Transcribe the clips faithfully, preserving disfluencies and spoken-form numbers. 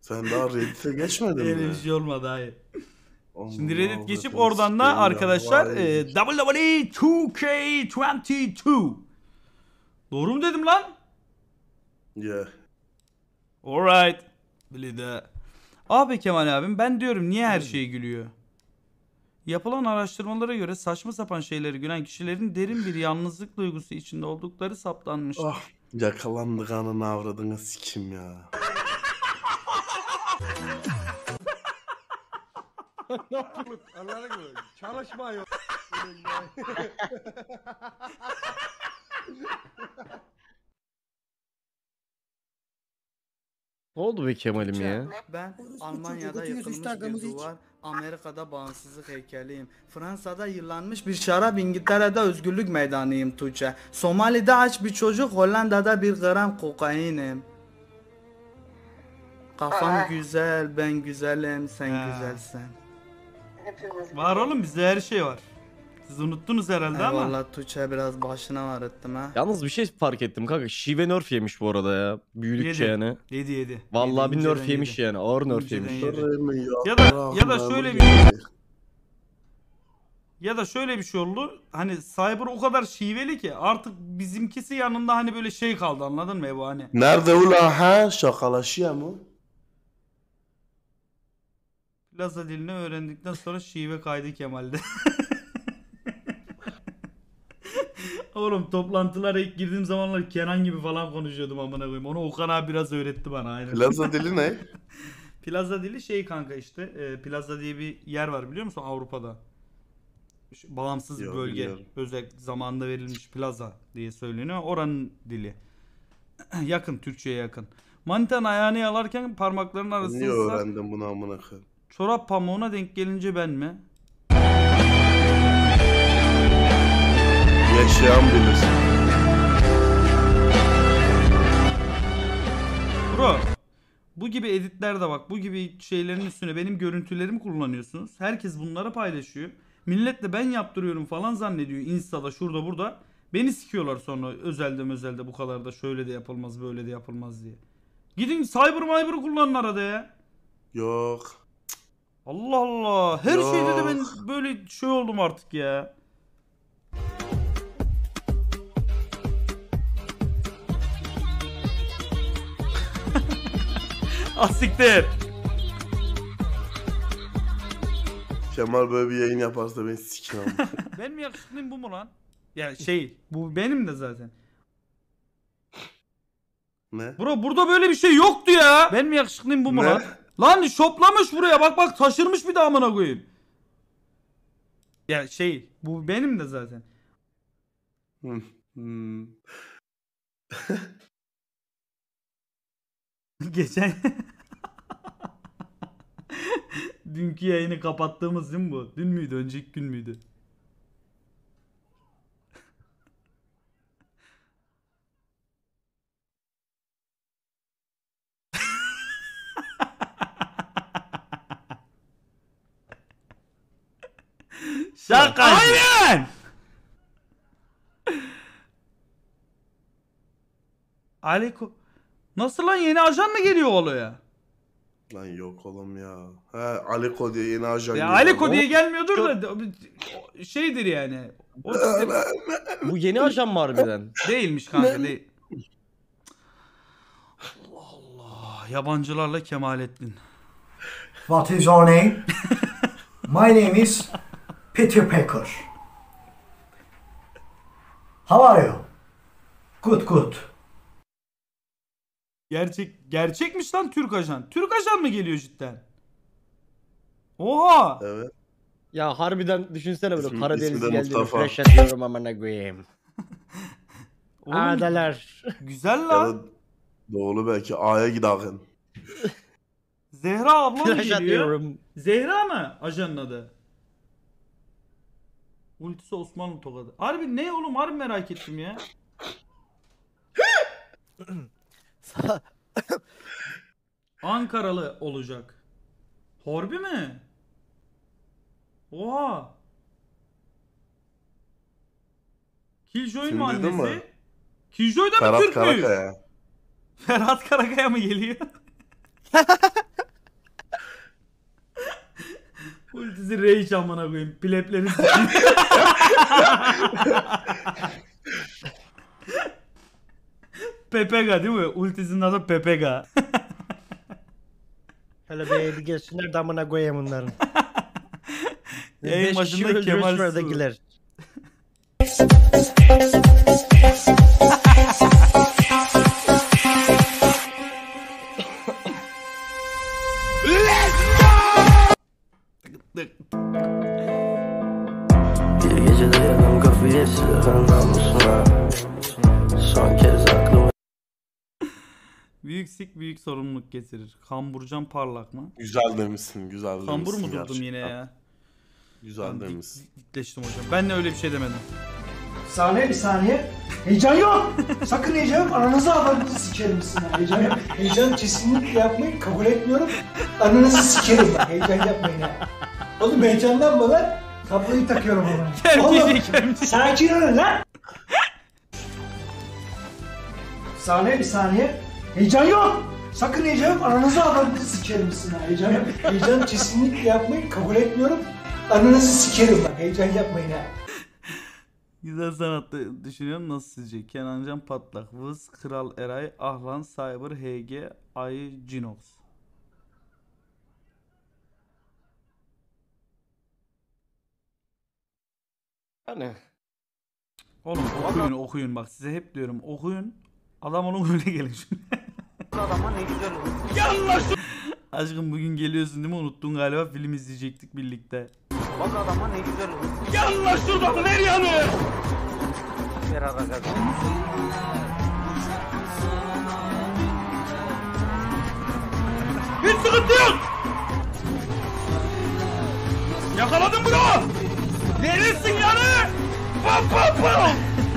Sen daha Reddit'e geçmedin mi? Öyle bir şey olmadı, hayır. Allah Şimdi Reddit Allah, geçip ben oradan da sikeyim ya, arkadaşlar vay. e, W W E iki K yirmi iki. Doğru mu dedim lan? Yeah. Alright. Bili de. Abi Kemal abim, ben diyorum niye her şey gülüyor? Yapılan araştırmalara göre saçma sapan şeyleri gülen kişilerin derin bir yalnızlık duygusu içinde oldukları saptanmıştır. Ah, yakalandık ananı avradını sikim ya. Ne yapıyorsun? Anladın mı? Çalışma yok. Ne oldu be Kemal'im ya? Ben Almanya'da yakılmış bir duvar, Amerika'da bağımsızlık heykeliyim. Fransa'da yıllanmış bir şarap, İngiltere'de özgürlük meydanıyım Tuğçe. Somali'de aç bir çocuk, Hollanda'da bir gram kokainim. Kafam güzel, ben güzelim, sen güzelsin. Var oğlum, bizde her şey var. Siz unuttunuz herhalde ama. Vallahi Tuğçe biraz başına ağrıttım ha. Yalnız bir şey fark ettim kanka. Şive nerf yemiş bu arada ya. Büyüdükçe Yedi. yani. Yedi yedi. Vallahi Yedi, bir inceden nerf yemiş yedi. yani. Ağır nerf İnceden yemiş. yedi. Ya Ya da ya da şöyle bir şey. Ya da şöyle bir şey oldu. Hani Cyber o kadar şiveli ki artık bizimkisi yanında hani böyle şey kaldı, anladın mı bu hani? Nerede ulan ha? Şakalaşıyor mu? Plaza dilini öğrendikten sonra şive kaydı Kemal'de. Oğlum toplantılara ilk girdiğim zamanlar Kenan gibi falan konuşuyordum amına koyayım. Onu Okan abi biraz öğretti bana, aynen. Plaza dili ne? Plaza dili şey kanka işte. E, Plaza diye bir yer var, biliyor musun, Avrupa'da? Şu bağımsız Yok, bir bölge. bilmiyorum. Özel zamanında verilmiş plaza diye söyleniyor. Oranın dili. Yakın, Türkçe'ye yakın. Manitanın ayağını yalarken parmaklarının Niye arasında öğrendin bunu amına koyayım? çorap pamuğuna denk gelince ben mi? Yaşayan bilir. Bro, bu gibi editlerde bak, bu gibi şeylerin üstüne benim görüntülerimi kullanıyorsunuz. Herkes bunları paylaşıyor. Millet de ben yaptırıyorum falan zannediyor. Insta'da, şurada, burada. Beni sikiyorlar sonra özelde özelde, bu kadar da şöyle de yapılmaz, böyle de yapılmaz diye. Gidin Cyber Myber'ı kullanın arada ya. Yok. Allah Allah. Her Yok. şeyde de ben böyle şey oldum artık ya. Asiktir. Kemal böyle bir yayın yaparsa ben sikim ama. Ben mi yakışıklıyım, bu mu lan? Ya şey, bu benim de zaten. Ne? Bro burada böyle bir şey yoktu ya. Ben mi yakışıklıyım, bu mu Ne? lan? Lan şoplamış buraya, bak bak taşırmış bir daha amına koyayım. Ya şey, bu benim de zaten. Hmm. Hmm. Geçen dünkü yayını kapattığımız değil mi bu? Dün müydü, önceki gün müydü? Şaka. Aynen. Aliko. Nasıl lan, yeni ajan mı geliyor olaya? Lan yok oğlum ya. He Aliko diye yeni ajan Ya geliyor. Aliko Ama- diye gelmiyordur da şeydir yani. O sistem Bu yeni ajan mı harbiden? değilmiş kanka, değil. Allah Allah. Yabancılarla Kemalettin. What is your name? My name is Peter Pecker. How are you? Good, good. Gerçek gerçekmiş lan Türk ajan. Türk ajan mı geliyor cidden? Oha! Evet. Ya harbiden düşünsene böyle İsmi- Karadeniz ismi de geldiğini Mustafa. fresh atıyorum amına koyayım. Oğlum, Adalar. güzel Ya lan. da doğru belki A'ya gidelim. Zehra abla mı Fresh geliyor? atıyorum. Zehra mı ajanın adı? Ultisi Osmanlı tokadı. Harbi ne oğlum, harbi merak ettim ya. Ankaralı olacak. Harbi mi? Oha. Killjoy'un mu Kim duydun annesi? mu? Killjoy da mı Ferhat Türk müyüz? Karakaya. Ferhat Karakaya mı geliyor? Ultisi rage amına koyayım. Plepleri sikeyim. Pepega değil mi? Ultisinin adı Pepega. Hele bir gelsinler de amına koyayım bunların. Yayın Beş başında kişi Kemal öldürmüş Su. oradakiler. Bir gece dayadım kafayı silahın namusuna. Son kez aklımı Büyük sik büyük sorumluluk getirir. Kamburcan parlak mı? Güzel demişsin, güzel demişsin. Kambur mu durdum gerçekten. yine ya? Güzel Dik- demişsin. Dikleştim hocam. Ben de öyle bir şey demedim. Saniye bir saniye. Heyecan yok. Sakın heyecan yok. Ananızı avradınızı sikerim sizin. Heyecan yok. Heyecan kesinlikle yapmayın. Kabul etmiyorum. Ananızı sikerim ben. Heyecan yapmayın ya. Oğlum heyecanlanma lan. Tabloyu takıyorum ona. Kerpiçi, Oğlum, kerpiçi. sakin olun lan. Saniye bir saniye. Heyecan yok. Sakın heyecan yok. Ananızı avradınızı sikerim sizin. Heyecan yok. Heyecan kesinlikle yapmayın. Kabul etmiyorum. Ananızı sikerim ben. Heyecan yapmayın ha. Güzel sanatta düşünüyorum. Nasıl sizce? Kenancan Patlak, Vız, Kral Eray, Ahlan, Cyber, H G, Ayı, Cinox. Hani Oğlum okuyun okuyun bak size hep diyorum okuyun. Adam olun öyle gelin şimdi. Aşkım bugün geliyorsun değil mi? Unuttun galiba, film izleyecektik birlikte. Hiç sıkıntı yok. Yakaladım bunu. Neresin yani? Pam pam pam.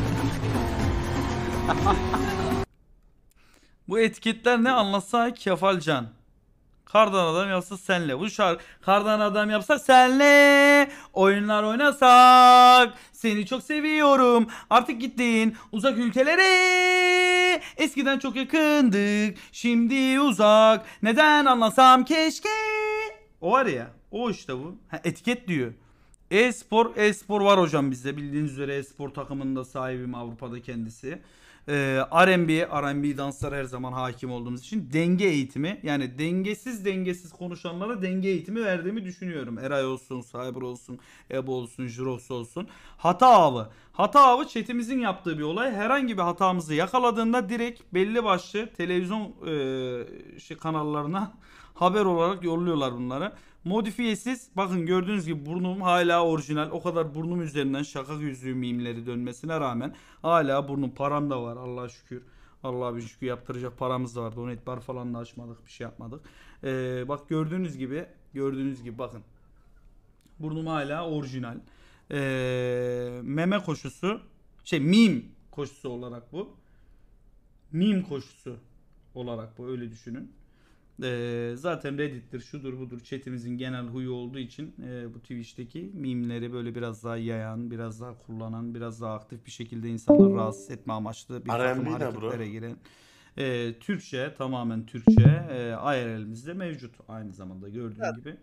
Bu etiketler ne anlatsa Kefalcan. Kardan adam yapsa senle. Bu şarkı kardan adam yapsa senle. Oyunlar oynasak. Seni çok seviyorum. Artık gittin uzak ülkelere. Eskiden çok yakındık. Şimdi uzak. Neden anlasam keşke. O var ya. O işte bu. Ha, etiket diyor. E-spor, e-spor var hocam bizde. Bildiğiniz üzere e-spor takımında sahibim Avrupa'da kendisi. Ee, R and B, R and B danslara her zaman hakim olduğumuz için denge eğitimi, yani dengesiz dengesiz konuşanlara denge eğitimi verdiğimi düşünüyorum. Eray olsun, Cyber olsun, Ebo olsun, Jurox olsun. Hata avı. Hata avı chatimizin yaptığı bir olay. Herhangi bir hatamızı yakaladığında direkt belli başlı televizyon e, şey kanallarına haber olarak yolluyorlar bunları. Modifiyesiz. Bakın gördüğünüz gibi burnum hala orijinal. O kadar burnum üzerinden şaka yüzüğü mimleri dönmesine rağmen hala burnum, param da var Allah'a şükür. Allah'a bir şükür yaptıracak paramız da var. Donate bar falan da açmadık, bir şey yapmadık. Ee, bak gördüğünüz gibi gördüğünüz gibi bakın. Burnum hala orijinal. Ee, meme koşusu şey meme koşusu olarak bu. Meme koşusu olarak bu, öyle düşünün. Ee, zaten Reddit'tir, şudur budur, chatimizin genel huyu olduğu için e, bu Twitch'teki mimleri böyle biraz daha yayan, biraz daha kullanan, biraz daha aktif bir şekilde insanları rahatsız etme amaçlı bir takım R and B ne hareketlere bro? giren. E, Türkçe, tamamen Türkçe, e, I R L'imizde mevcut aynı zamanda gördüğün Evet. gibi.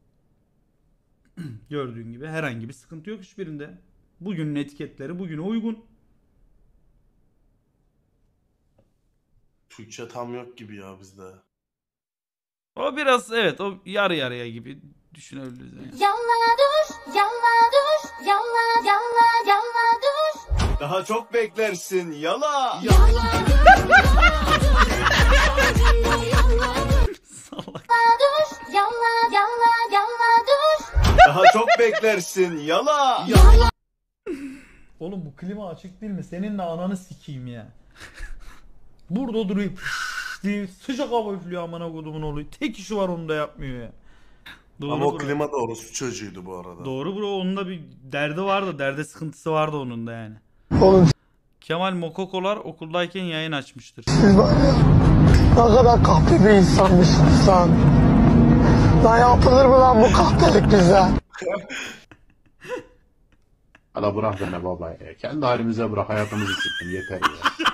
Gördüğün gibi herhangi bir sıkıntı yok hiçbirinde. Bugünün etiketleri bugüne uygun. Türkçe tam yok gibi ya bizde. O biraz evet, o yarı yarıya gibi düşünebiliriz yani. Yalla dur, yalla dur, yalla yalla yalla dur. Daha çok beklersin yala. Yalla dur, yalla dur, Salak. yalla dur, yalla yalla yalla dur. Daha çok beklersin yala. Oğlum bu klima açık değil mi? Seninle ananı sikeyim ya. Burada duruyor diye sıcak hava üflüyor amına kodumun oğlu. Tek işi var, onu da yapmıyor ya. Doğru Ama o bro. klima da orospu çocuğuydu bu arada. Doğru bro, onun da bir derdi vardı. Derde sıkıntısı vardı onun da yani. Oğlum Kemal Mokokolar okuldayken yayın açmıştır. siz var ya, ne kadar kahpe bir insanmışsınız sen. Lan yapılır mı lan bu kahtelik bize? Hala bırak beni baba ya. Kendi halimize bırak, hayatımızı siktin yeter ya.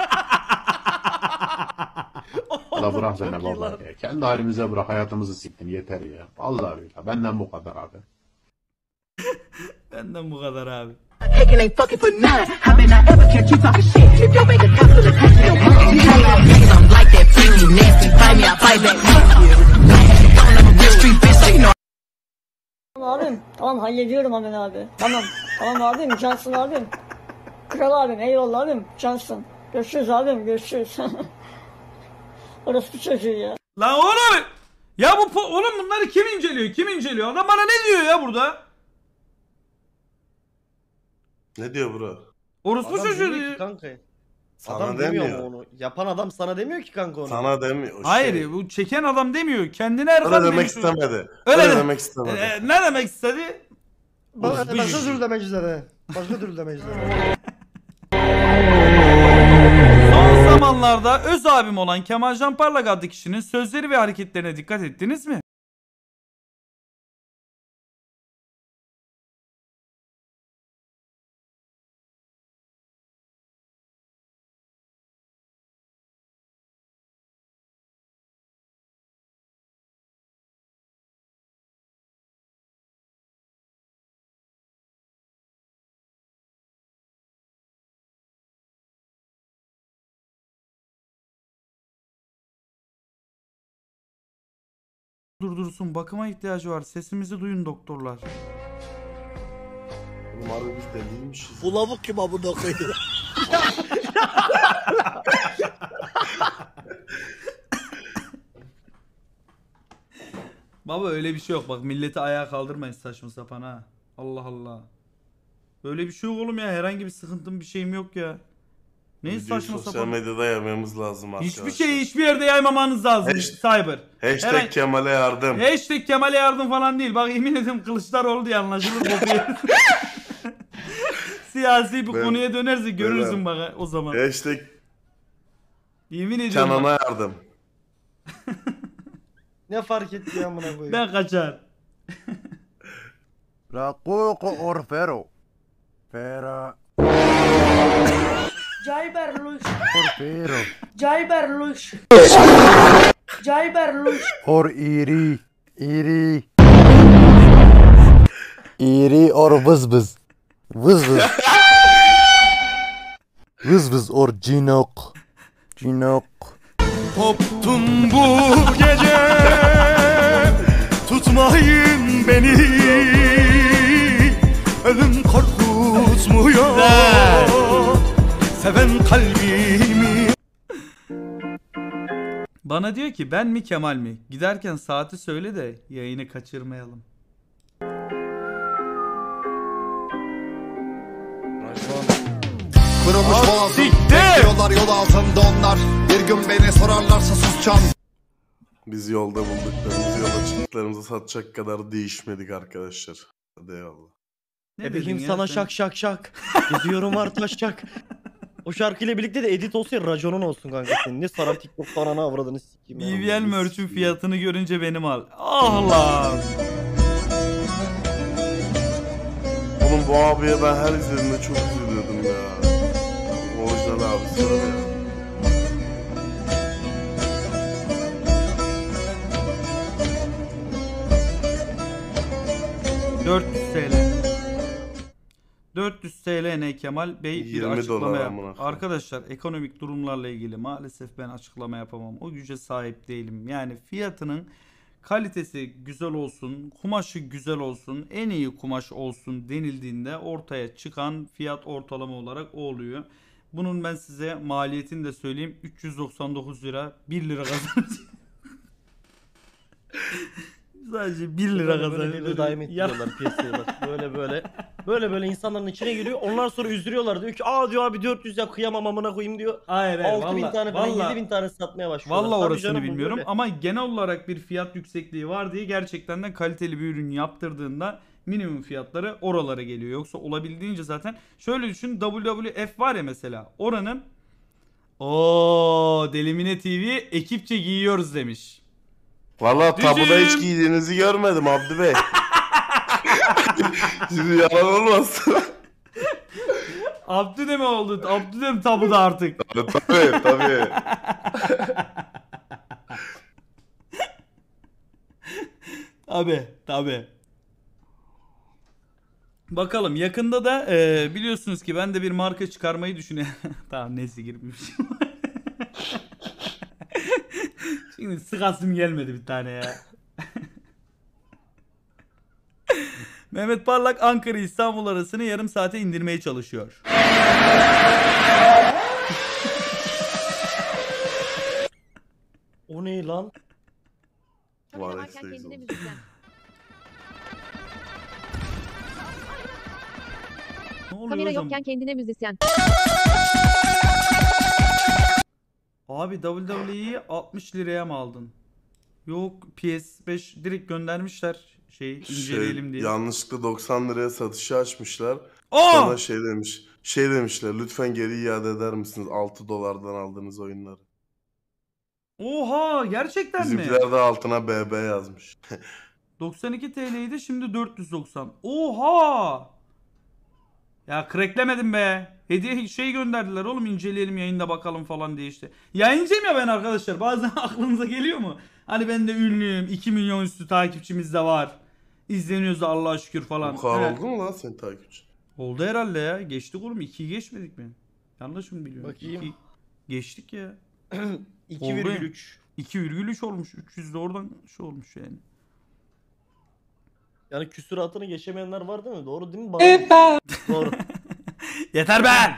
Hala bırak Çok beni iyi baba lan. ya. Kendi halimize bırak, hayatımızı siktin yeter ya. Vallahi billahi benden bu kadar abi. Benden bu kadar abi. Abim tamam hallediyorum hemen abi. Tamam tamam abim cansın abim. Kral abim eyvallah abim cansın. Görüşürüz abim görüşürüz. Orası bir çocuğu ya. Lan oğlum! Ya bu po- oğlum bunları kim inceliyor? Kim inceliyor? Adam bana ne diyor ya burada? Ne diyor bro? Orospu Adam çocuğu demiyor ki diyor. kanka. Sana Adam demiyor demiyor. mu onu? Yapan adam sana demiyor ki kanka onu. Sana demiyor. o Hayır şey. bu çeken adam demiyor. Kendine Erkan Öyle demek demiş. istemedi. Öyle Öyle, de- demek istemedi. Ee, ne demek istedi? Ba- Orospu Başka çocuğu. türlü demek üzere. Başka türlü demek üzere. Son zamanlarda öz abim olan Kemalcan Parlak adlı kişinin sözleri ve hareketlerine dikkat ettiniz mi? Durdursun, bakıma ihtiyacı var. Sesimizi duyun doktorlar. Oğlum harbi biz deliymişiz. Bu lavuk kim amına koyayım? Baba öyle bir şey yok. Bak milleti ayağa kaldırmayın saçma sapan ha. Allah Allah. Böyle bir şey yok oğlum ya. Herhangi bir sıkıntım bir şeyim yok ya. Ne Videoyu saçma sosyal sapan. medyada yaymamız lazım arkadaşlar. Hiçbir şeyi hiçbir yerde yaymamanız lazım. Hasht- Cyber. Hashtag Herhangi- Kemal'e yardım. Hashtag Kemal'e yardım falan değil. Bak yemin ederim Kılıçdaroğlu diye anlaşılır. boku. Siyasi bir Ben- konuya dönerse görürsün ben- bak o zaman. Hashtag Yemin ediyorum. Kenan'a bak. yardım. Ne fark etti ya amına koyayım? Ben kaçar. Rakuko Orfero. Fera. Cayberluş. Orfero. Cayberluş. Cayberluş. Or iri. İri. İri or vız vız. Vız vız. Vız vız or cinok. Cinok. Koptum bu gece, tutmayın beni, ölüm korkutmuyor, seven kalbimi. Bana diyor ki ben mi Kemal mi? Giderken saati söyle de yayını kaçırmayalım. Kırılmış boğazım, bekliyorlar yol altında onlar. Bir gün beni sorarlarsa susacağım. Biz yolda bulduklarımızı, yola çıktıklarımızı satacak kadar değişmedik arkadaşlar. Hadi eyvallah. Ne E dedin bileyim ya sana sen? şak şak şak. Gidiyorum artaşacak. O şarkıyla birlikte de edit olsun ya, raconun olsun kanka senin. Ne saran TikTok'ta ananı avradını sikeyim. ya. B B L merch'ün fiyatını görünce benim al. Ah lan. Oğlum bu abiye ben her izlediğimde çok üzülüyordum ya. Orijinal abi söyle ya. dört yüz TL. dört yüz TL ne Kemal Bey bir yirmi açıklama dolar yap. amına koyayım. Arkadaşlar ekonomik durumlarla ilgili maalesef ben açıklama yapamam. O güce sahip değilim. Yani fiyatının kalitesi güzel olsun, kumaşı güzel olsun, en iyi kumaş olsun denildiğinde ortaya çıkan fiyat ortalama olarak o oluyor. Bunun ben size maliyetini de söyleyeyim. üç yüz doksan dokuz lira, bir lira kazanacağım. Sadece bir lira Böyle böyle devir daim kazanıyor. ettiriyorlar piyasaya bak. Böyle böyle. Böyle böyle insanların içine giriyor. Onlar sonra üzülüyorlar. Diyor ki aa diyor abi dört yüz ya kıyamam amına koyayım diyor. Hayır hayır. altı bin valla- tane falan valla- yedi bin tane satmaya başlıyorlar. Valla Tabii orasını canım, bu bilmiyorum böyle. ama genel olarak bir fiyat yüksekliği var diye gerçekten de kaliteli bir ürün yaptırdığında minimum fiyatları oralara geliyor. Yoksa olabildiğince zaten şöyle düşün, W W F var ya mesela, oranın o Delimine T V ekipçe giyiyoruz demiş. Valla tabuda hiç Düzüm. giydiğinizi görmedim Abdü Bey. Şimdi yalan olmasın. Abdü de mi oldu? Abdü de mi tabuda artık? Tabii tabii. tabii. Tabi tabi. Bakalım yakında da e, biliyorsunuz ki ben de bir marka çıkarmayı düşünüyorum. Tamam neyse girmemişim. Şimdi sıkasım gelmedi bir tane ya. Mehmet Parlak Ankara İstanbul arasını yarım saate indirmeye çalışıyor. O ne lan? Var ekseyiz oldu. Ne oluyor Kamera hocam? yokken kendine müzisyen. Abi W W E'yi altmış liraya mı aldın? Yok P S beş direkt göndermişler şey inceleyelim Şey, diye. yanlışlıkla doksan liraya satışı açmışlar. Aa! Sonra şey demiş. Şey demişler lütfen geri iade eder misiniz altı dolardan aldığınız oyunları. Oha gerçekten mi? Bizimkiler de altına B B yazmış. doksan iki T L'ydi şimdi dört yüz doksan. Oha! Ya cracklemedim be. Hediye şey gönderdiler oğlum inceleyelim yayında bakalım falan diye işte. Yayıncıyım ya ben arkadaşlar bazen aklınıza geliyor mu? Hani ben de ünlüyüm iki milyon üstü takipçimiz de var. İzleniyoruz da Allah'a şükür falan. Bu kadar Evet. oldu mu lan senin takipçin? Oldu herhalde ya. Geçtik oğlum. ikiyi geçmedik mi? Yanlış mı biliyorum? Bakayım. İki- Geçtik ya. iki virgül üç. iki virgül üç olmuş. üç yüz de oradan şey olmuş yani. Yani küsuratını geçemeyenler var değil mi? Doğru değil mi? Bana... Doğru. Yeter be!